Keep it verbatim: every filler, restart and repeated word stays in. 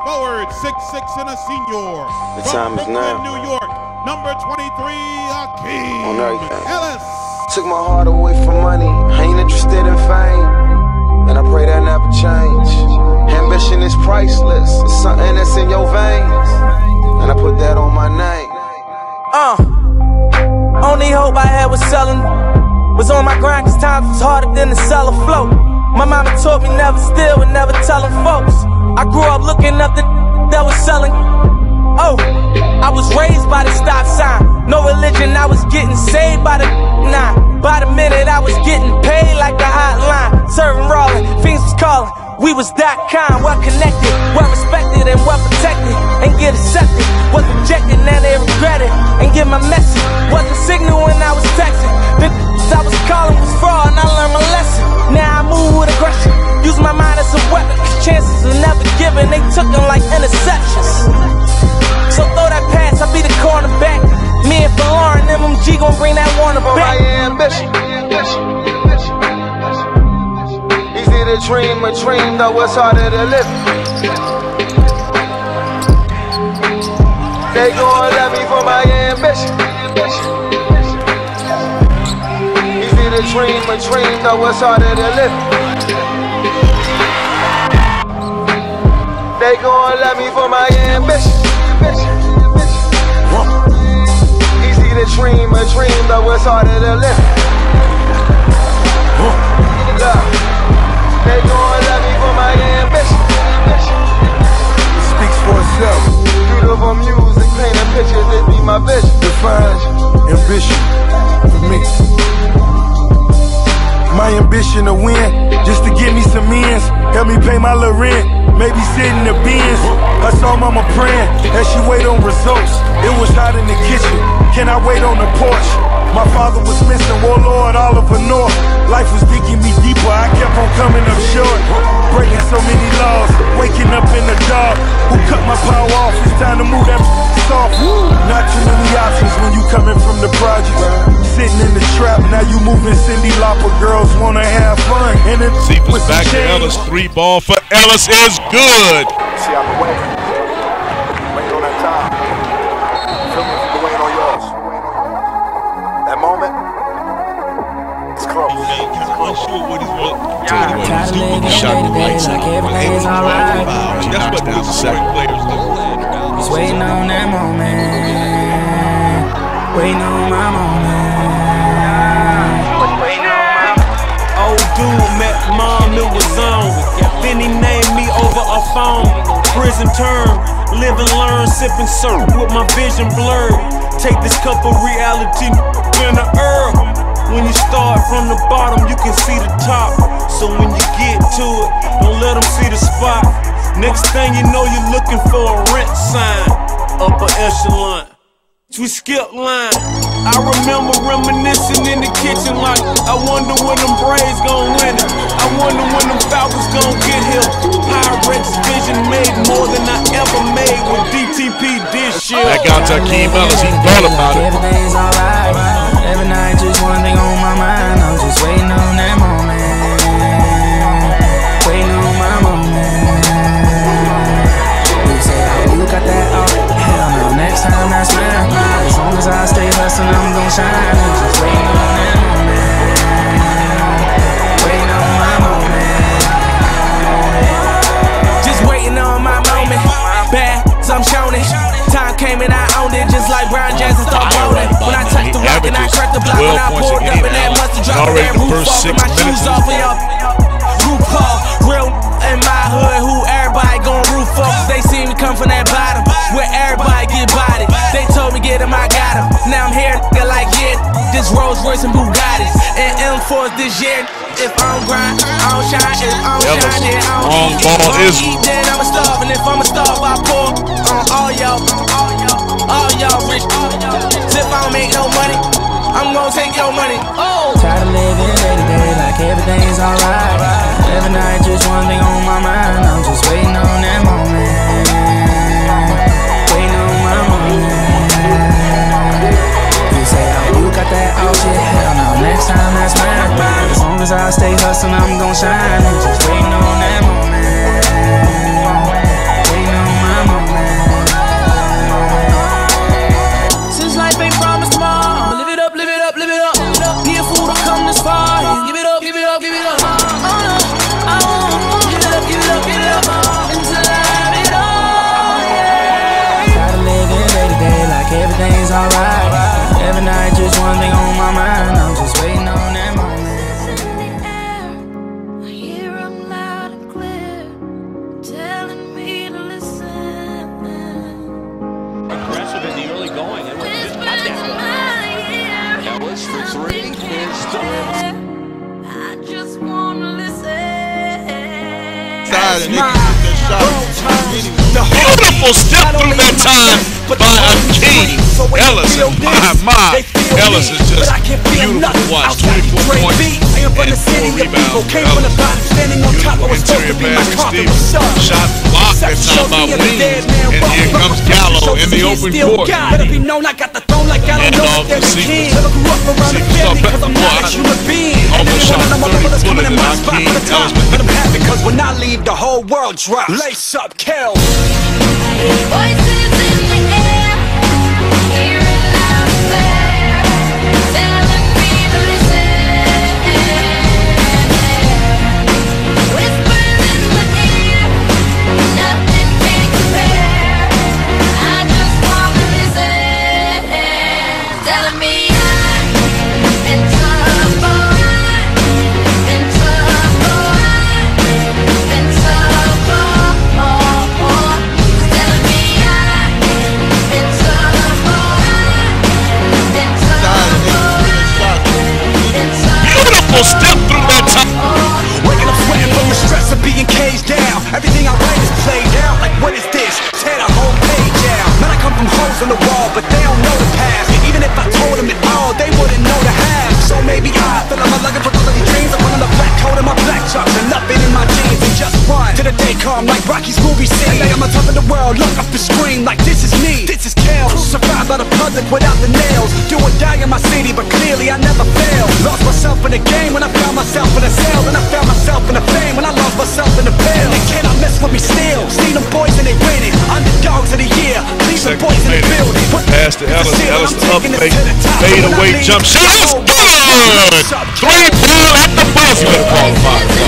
forward, six six and a senior. The From time is Brooklyn, now. New York, number twenty-three, Akeem On everything. Ellis. Took my heart away from money, I ain't interested in fame, and I pray that never change. Ambition is priceless, it's something that's in your veins, and I put that on my name. Uh, only hope I had was selling. Was on my grind cause times was harder than the cellar float. My mama taught me never steal and never telling folks. I grew up looking up the that was selling. Oh, I was raised by the stop sign. No religion, I was getting saved by the nine. By the minute I was getting paid like the hotline. Serving rolling, fiends was calling. We was that kind, well connected, well respected and well protected. And get accepted, was rejected, now they regret it. And get my message, wasn't signal when I was texting. The I was calling was fraud and I learned my lesson. Now I move with aggression, use my mind as a weapon. Cause chances are never given, they took them like interceptions. So throw that pass, I'll be the cornerback. Me and Lauren, M M G gon' bring that Warner back. My ambition, easy to dream a dream, though it's harder to live. They gon' love me for my ambition. Easy to dream a dream, though it's harder to live. They gon' love me for my ambition. Easy to dream a dream, though it's harder to live. Look, they gon' love me for my ambition. It speaks for itself. Beautiful music, painting pictures, it be my vision. Defines ambition for me. My ambition to win, just to give me some ends. Help me pay my little rent, maybe sit in the bins. I saw mama praying as she wait on results. It was hot in the kitchen, can I wait on the porch? My father was missing, Warlord Oliver North. Life was digging me deeper, I kept on coming up short. Breaking so many laws, waking up in the dark. Who cut my power off? It's time to move that off. Not too many options when you coming from the project. Sitting in the trap, now you moving Cindy Lauper. Girls wanna have fun. And it was back to Ellis, three ball for Ellis is good. See, I've been waiting. Waiting on that time. Feel me? I've been waiting on yours. That moment, it's close. Unsure what he's going to do. He shot the right side. Everything's alright. That's what the second players do. Just waiting on that moment. Waiting on my moment. Waiting on my moment. Old dude met mom, it was on. Then he named me over a phone. Prison term, live and learn, sipping syrup with my vision blurred. Take this cup of reality in the herb. When you start from the bottom, you can see the top. So when you get to it, don't let them see the spot. Next thing you know, you're looking for a rent sign. Upper echelon, we skip line. I remember reminiscing in the kitchen like, I wonder when them Braves gon' win it. I wonder when them Falcons gon' get here. Pyrex vision made more than I ever made with D T P this year. That got to Akeem Ellis, he thought about it. Everything's alright. Every night just one thing on my mind. I'm just waiting on that moment. Waiting on my moment. You say, oh, you got that? Oh, hell no, next time that's mine. As long as I stay hustling, I'm gon' shine. I'm just waiting on that moment. Waiting on my moment. Just waiting on my moment. Bad, so I'm showing it. Time came and I owned it, just like Brian Johnson thought rolling. When I touched the rock and I cracked the block, when I pulled up and that mustard dropped that roof off with my shoes off and up. RuPaul, real in my hood, who everybody gon' root for. They see me come from that bottom, where everybody get bodied. They told me get him, I got him. Now I'm here, nigga, like yeah, this Rolls Royce and Bugattis and M fours this year. If I don't grind, I don't shine. If I don't shine, then I don't eat. If I don't eat, then I'ma starve. And if I'ma starve, I pour on all y'all, all y'all rich. If I don't make no money, I'm gonna take your money. Oh. Tired of living day to day like everything's alright. Every night just one thing on my mind. I'm just waiting on that moment. Waiting on my moment. You say, oh, you got that? Oh shit, hell no. Next time that's mine. As long as I stay hustling, I'm gon' shine. I'm just waiting on that moment. Waiting on my Beautiful step through that time by Akeem Ellis. My, my, Ellis is just beautiful to watch. twenty-four points and four rebounds. Ellis, beautiful interior pass to Stevens. Shot blocked that time by Wings. And here comes Gallo in the open court. And off to Stevens. Stevens saw better than what? Almost shot thirty footer than Akeem Ellis. But I'm happy because when I leave, the whole world drops. Lace up, Kel. Voices in the air, hear it loud and clear, telling me to listen. Whispers in the ear, nothing can compare. I just wanna listen, telling me I've been tough, boy, been tough, boy, been tough, boy. Step through that time. Waking up sweating from the stress of being caged down. Everything I write is played out. Like what is this? Tear the whole page out. Man, I come from holes in the wall, but they don't know the past. Even if I told them it all, they wouldn't know the half. So maybe I feel I'm a looking for quality dreams. I'm running the black coat and my black chucks and nothing in my jeans and just run to the day come like Rocky's movie scene. I'm on top of the world, look up the screen like this is me. This is Kel. Survived by the public without the nails. Do or die in my city, but clearly I never fail. Lost myself in the game when I found myself in a cell. Then I found myself in the fame when I lost myself in the pill. They cannot mess with me still. See them boys and they winning. Underdogs of the year. Leave the boys in the building. Pass to Ellis. Ellis up fake. Fade away jump shot. It's good. Three ball at the buzzer. You better call him out.